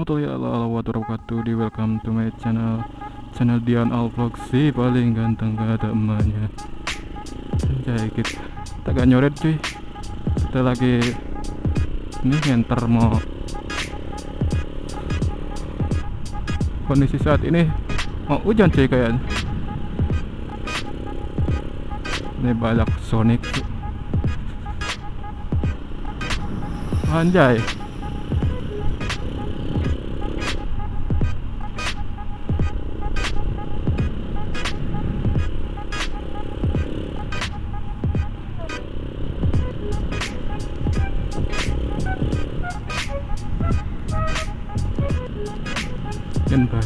warahmatullahi wabarakatuh. Di welcome to my channel Dian All Vlog, si paling ganteng gak ada emaknya. Anjay, kita gak nyoret cuy. Kita lagi ini nganter mau. Kondisi saat ini mau hujan cuy kayaknya. Ini banyak Sonic cuy. Anjay, Enbar.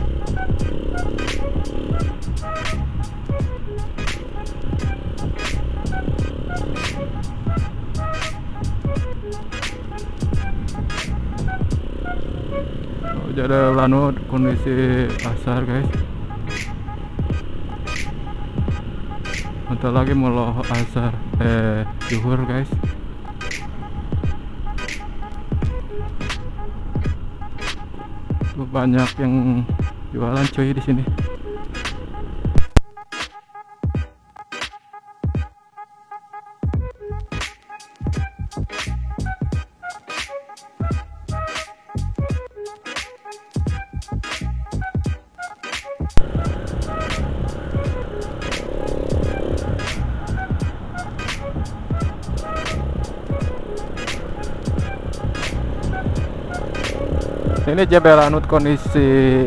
Jadi lanu kondisi asar guys. Bentar lagi mau asar zuhur guys. Banyak yang jualan cuy di sini. Ini Jebel Anut kondisi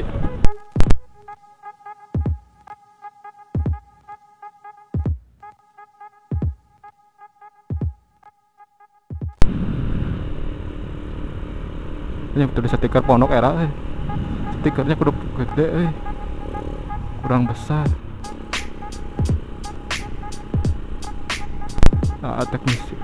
ini betul stiker pondok era stikernya kudu gede kurang besar. Teknisi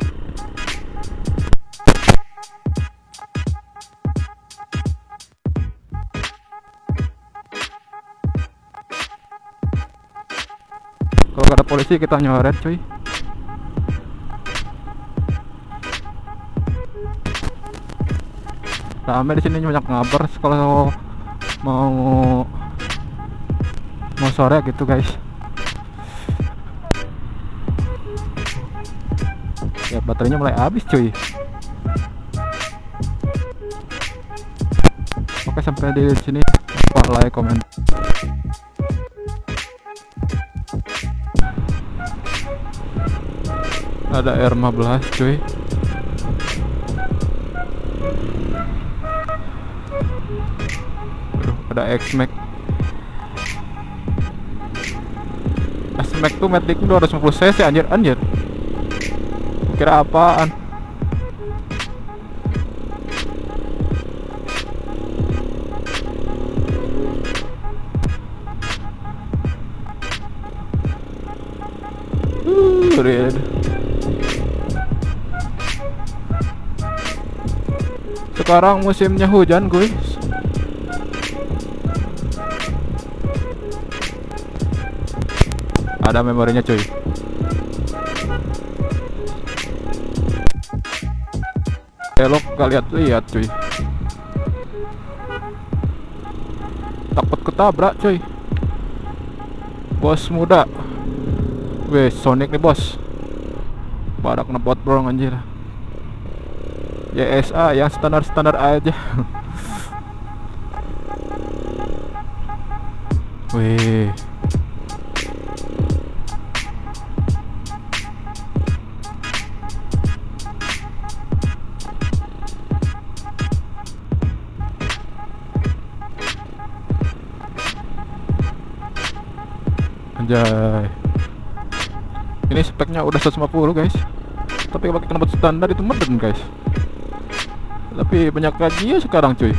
kalau ada polisi kita nyoret cuy. Rame di sini, banyak ngabar kalau mau sore gitu guys. Ya baterainya mulai habis cuy. Oke, sampai di sini. Like, komen. Ada R15 cuy. Aduh, ada X-Max. X-Max tuh metik 250 cc anjir. Kira apaan? Red. Sekarang musimnya hujan guys. Ada memorinya cuy. Elok gak lihat cuy. Takut ketabrak cuy. Bos muda. Weh, Sonic nih bos. Badak nebot bro anjir. YSA yang standar aja. Wih. Anjay. Ini speknya udah 150 guys. Tapi pakai knalpot standar itu meden guys. Tapi banyak gajinya sekarang cuy.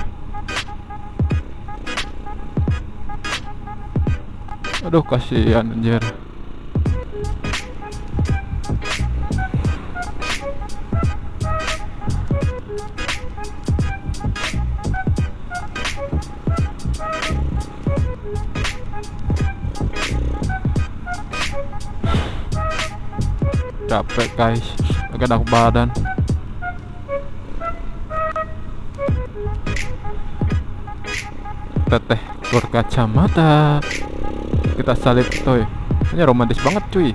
Aduh kasihan anjir. Capek guys, agak enak badan. teteh berkacamata, kita salib coy. Ini romantis banget cuy.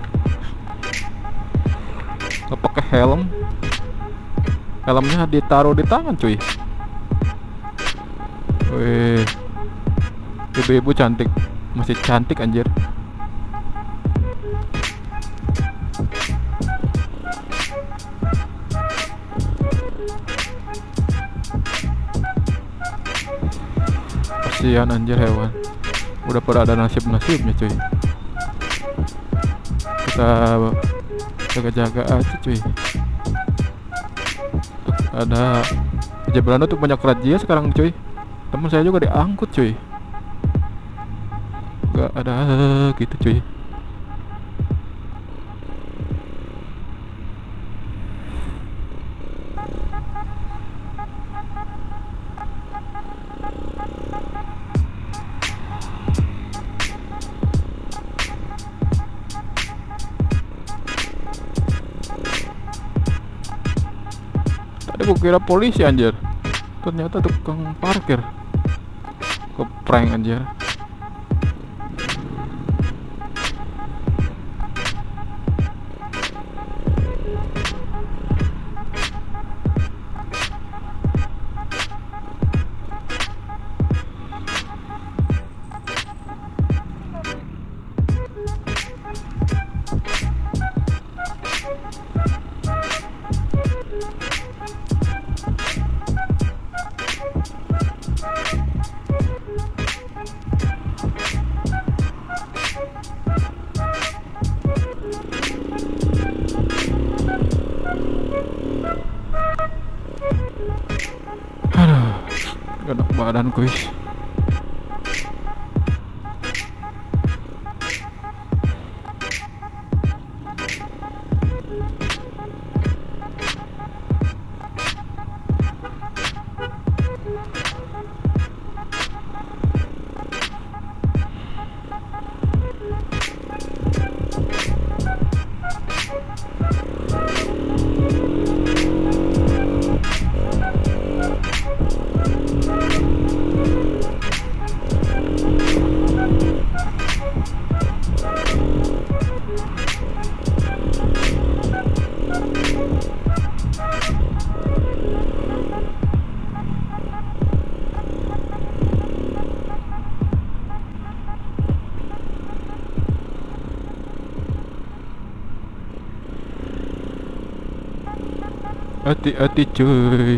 Nggak pakai helm, helmnya ditaruh di tangan cuy. Wih, ibu-ibu cantik, masih cantik anjir. Kasihan anjir hewan, udah pada ada nasib-nasibnya cuy. Kita jaga-jaga aja cuy. Ada di Belanda tuh banyak razia sekarang cuy. Teman saya juga diangkut cuy, gak ada gitu cuy. Tadi gue kira polisi anjir, ternyata tukang parkir. Ke prank anjir. Aduh, gak enak badan guys. Hati-hati cuy.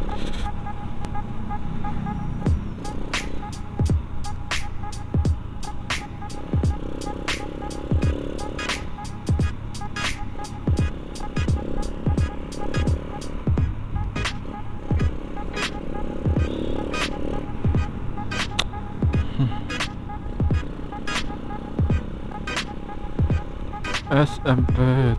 SMP.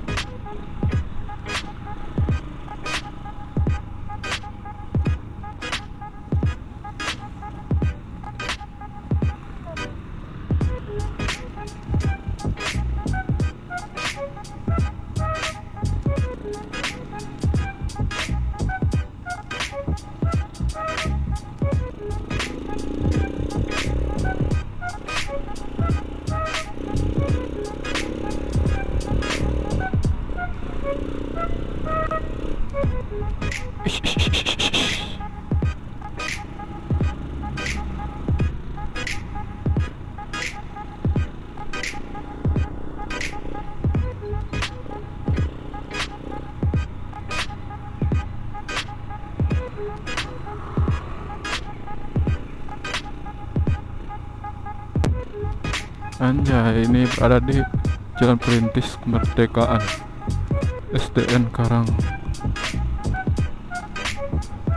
Anjay, ini berada di Jalan Perintis Kemerdekaan, SDN Karang,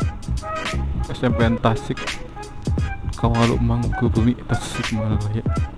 SMP Tasik, Kawalu Mangkubumi, Tasikmalaya.